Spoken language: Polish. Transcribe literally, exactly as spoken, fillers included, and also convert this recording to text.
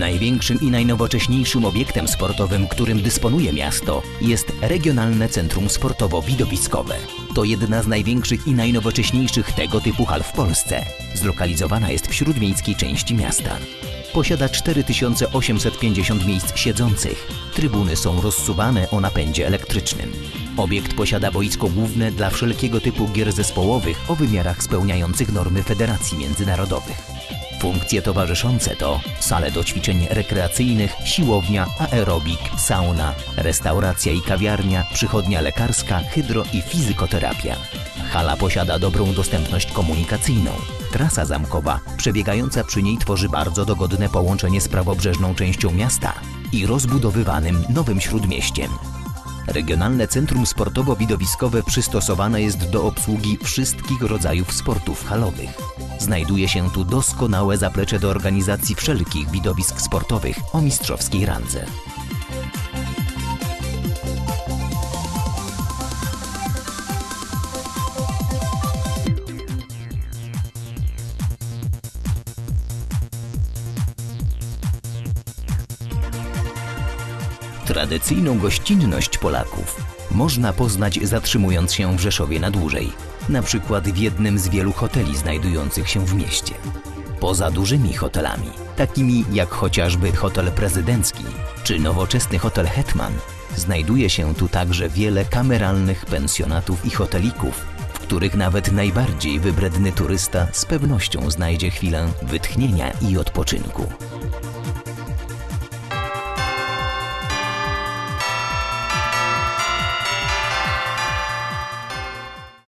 Największym i najnowocześniejszym obiektem sportowym, którym dysponuje miasto, jest Regionalne Centrum Sportowo-Widowiskowe. To jedna z największych i najnowocześniejszych tego typu hal w Polsce. Zlokalizowana jest w śródmiejskiej części miasta. Posiada cztery tysiące osiemset pięćdziesiąt miejsc siedzących. Trybuny są rozsuwane o napędzie elektrycznym. Obiekt posiada boisko główne dla wszelkiego typu gier zespołowych o wymiarach spełniających normy federacji międzynarodowych. Funkcje towarzyszące to sale do ćwiczeń rekreacyjnych, siłownia, aerobik, sauna, restauracja i kawiarnia, przychodnia lekarska, hydro i fizykoterapia. Hala posiada dobrą dostępność komunikacyjną. Trasa zamkowa przebiegająca przy niej tworzy bardzo dogodne połączenie z prawobrzeżną częścią miasta i rozbudowywanym Nowym Śródmieściem. Regionalne Centrum Sportowo-Widowiskowe przystosowane jest do obsługi wszystkich rodzajów sportów halowych. Znajduje się tu doskonałe zaplecze do organizacji wszelkich widowisk sportowych o mistrzowskiej randze. Tradycyjną gościnność Polaków można poznać zatrzymując się w Rzeszowie na dłużej, na przykład w jednym z wielu hoteli znajdujących się w mieście. Poza dużymi hotelami, takimi jak chociażby Hotel Prezydencki czy nowoczesny Hotel Hetman, znajduje się tu także wiele kameralnych pensjonatów i hotelików, w których nawet najbardziej wybredny turysta z pewnością znajdzie chwilę wytchnienia i odpoczynku.